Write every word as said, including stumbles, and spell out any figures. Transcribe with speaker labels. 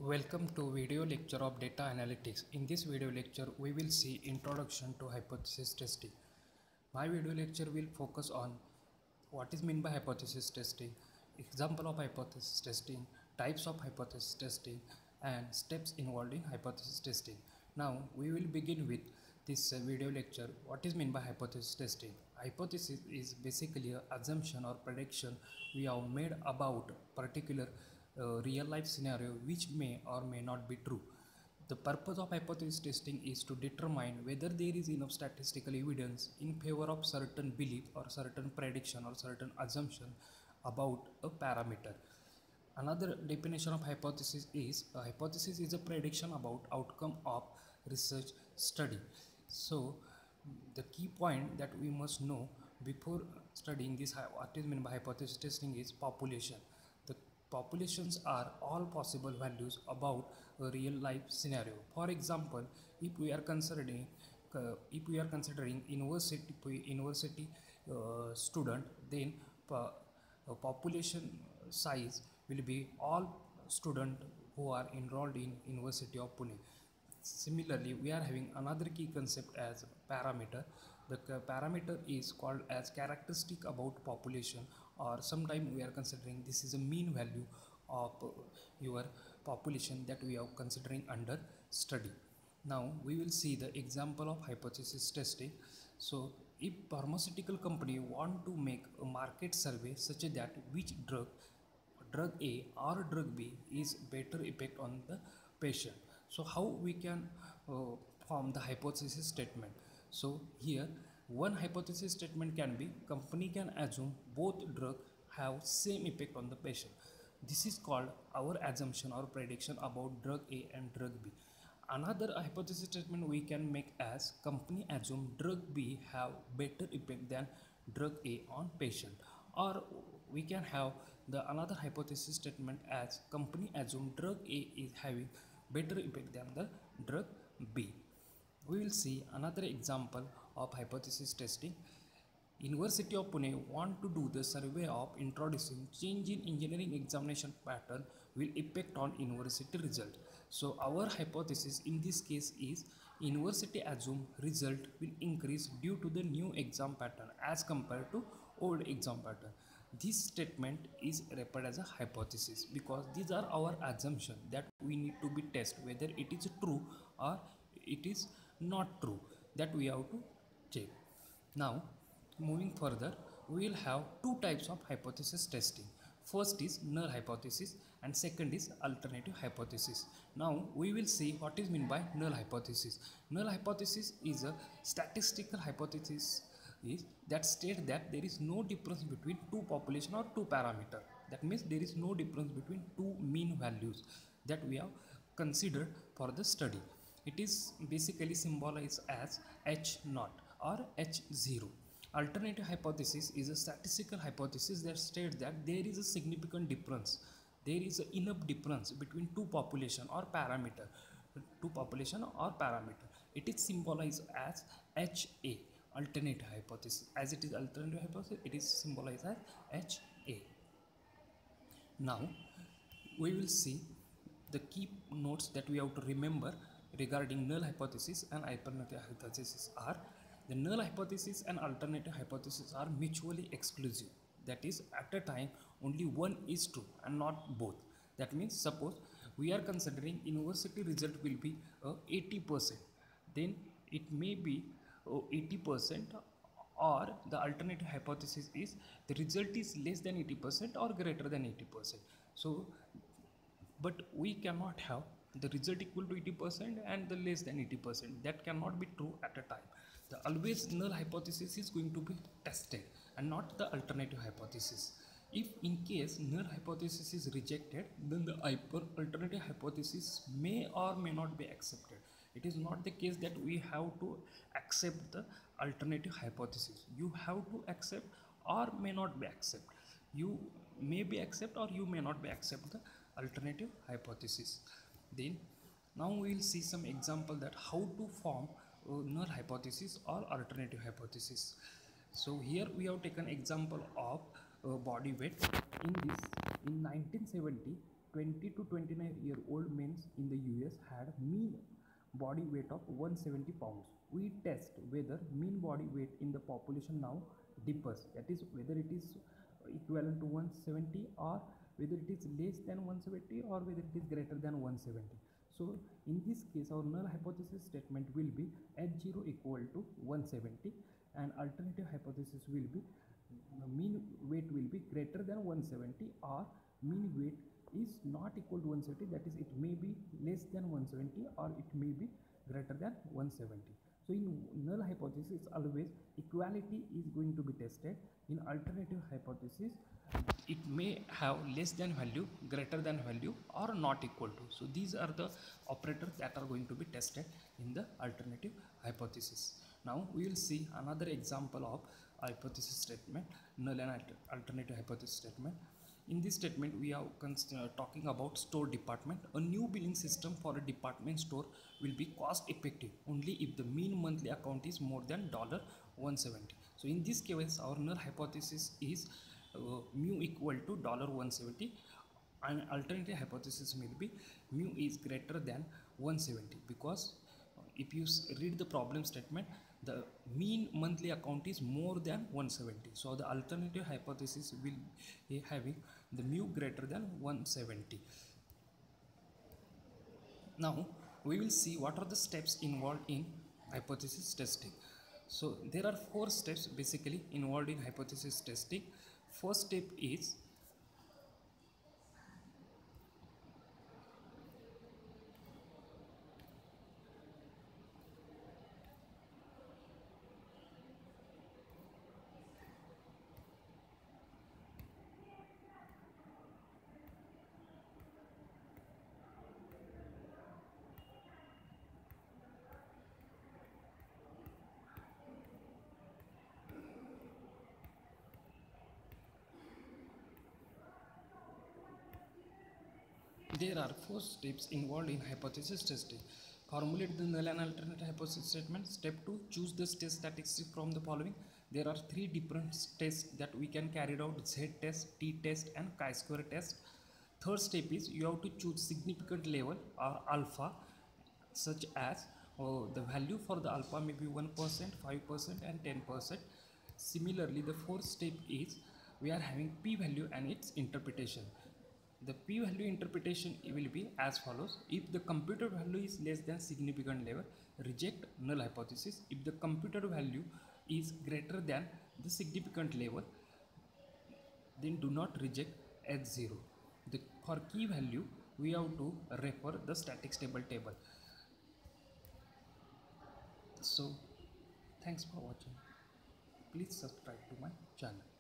Speaker 1: Welcome to video lecture of data analytics. In this video lecture, we will see introduction to hypothesis testing. My video lecture will focus on what is meant by hypothesis testing, example of hypothesis testing, types of hypothesis testing, and steps involved in hypothesis testing. Now, we will begin with this uh, video lecture. What is meant by hypothesis testing? Hypothesis is basically an assumption or prediction we have made about particular uh, real life scenario which may or may not be true. The purpose of hypothesis testing is to determine whether there is enough statistical evidence in favor of certain belief or certain prediction or certain assumption about a parameter. Another definition of hypothesis is a hypothesis is a prediction about outcome of research study. So the key point that we must know before studying this what is meant by hypothesis testing is population. The populations are all possible values about a real life scenario. For example, if we are considering uh, if we are considering university university uh, student, then uh, population size will be all student who are enrolled in University of Pune. Similarly, we are having another key concept as parameter. The parameter is called as characteristic about population, or sometimes we are considering this is a mean value of your population that we are considering under study. Now we will see the example of hypothesis testing. So if pharmaceutical company want to make a market survey such that which drug drug A or drug B is better effect on the patient, so how we can uh, form the hypothesis statement? So here one hypothesis statement can be company can assume both drug have same effect on the patient. This is called our assumption or prediction about drug A and drug B. Another hypothesis statement we can make as company assume drug B have better effect than drug A on patient, or we can have the another hypothesis statement as company assume drug A is having better effect than the drug B. We will see another example of hypothesis testing. University of Pune want to do the survey of introducing change in engineering examination pattern will affect on university result. So our hypothesis in this case is university assume result will increase due to the new exam pattern as compared to old exam pattern. This statement is referred as a hypothesis because these are our assumptions that we need to be test whether it is true or it is not true, that we have to check. Now moving further, we will have two types of hypothesis testing. First is null hypothesis and second is alternative hypothesis. Now we will see what is meant by null hypothesis. Null hypothesis is a statistical hypothesis is that state that there is no difference between two population or two parameter. That means there is no difference between two mean values that we have considered for the study. It is basically symbolized as H naught or H zero. Alternative hypothesis is a statistical hypothesis that states that there is a significant difference. There is a enough difference between two population or parameter, two population or parameter. It is symbolized as H A. Alternative hypothesis. As it is alternative hypothesis, it is symbolized as H A. Now we will see the key notes that we have to remember regarding null hypothesis and alternative hypothesis are: the null hypothesis and alternative hypothesis are mutually exclusive. That is, at a time only one is true and not both. That means suppose we are considering university result will be uh, eighty percent, then it may be uh, eighty percent, or the alternative hypothesis is the result is less than eighty percent or greater than eighty percent. So but we cannot have the result equal to eighty percent and the less than eighty percent. That cannot be true at a time. The always null hypothesis is going to be tested and not the alternative hypothesis. If in case null hypothesis is rejected, then the alternative hypothesis may or may not be accepted. It is not the case that we have to accept the alternative hypothesis. You have to accept or may not be accept. You may be accept or you may not be accept the alternative hypothesis. Then now we will see some example that how to form uh, null hypothesis or alternative hypothesis. So here we have taken example of uh, body weight. In this, in nineteen seventy, twenty to twenty-nine year old men in the U S had mean body weight of one hundred seventy pounds. We test whether mean body weight in the population now differs, that is whether it is equivalent to one hundred seventy or whether it is less than one hundred seventy or whether it is greater than one hundred seventy. So in this case our null hypothesis statement will be H zero equal to one hundred seventy, and alternative hypothesis will be mean weight will be greater than one hundred seventy or mean weight is not equal to one hundred seventy, that is it may be less than one hundred seventy or it may be greater than one hundred seventy. So in null hypothesis always equality is going to be tested. In alternative hypothesis it may have less than value, greater than value or not equal to. So these are the operators that are going to be tested in the alternative hypothesis. Now we will see another example of hypothesis statement, null and alter alternative hypothesis statement. In this statement we are uh, talking about store department. A new billing system for a department store will be cost effective only if the mean monthly account is more than one hundred seventy. So in this case our null hypothesis is uh, mu equal to one hundred seventy, and alternative hypothesis will be mu is greater than one hundred seventy, because if you read the problem statement the mean monthly account is more than one hundred seventy. So the alternative hypothesis will be having the mu greater than one hundred seventy. Now we will see what are the steps involved in hypothesis testing. So there are four steps basically involved in hypothesis testing. First step is there are four steps involved in hypothesis testing. Formulate the null and alternate hypothesis statement. Step two, choose the test statistics from the following. There are three different tests that we can carry out: Z test, T test and chi-square test. Third step is you have to choose significant level or alpha, such as oh, the value for the alpha may be one percent, five percent and ten percent. Similarly, the fourth step is we are having p-value and its interpretation. The p-value interpretation will be as follows: if the computed value is less than significant level, reject null hypothesis. If the computed value is greater than the significant level, then do not reject H zero. The, for key value we have to refer the static stable table. So thanks for watching. Please subscribe to my channel.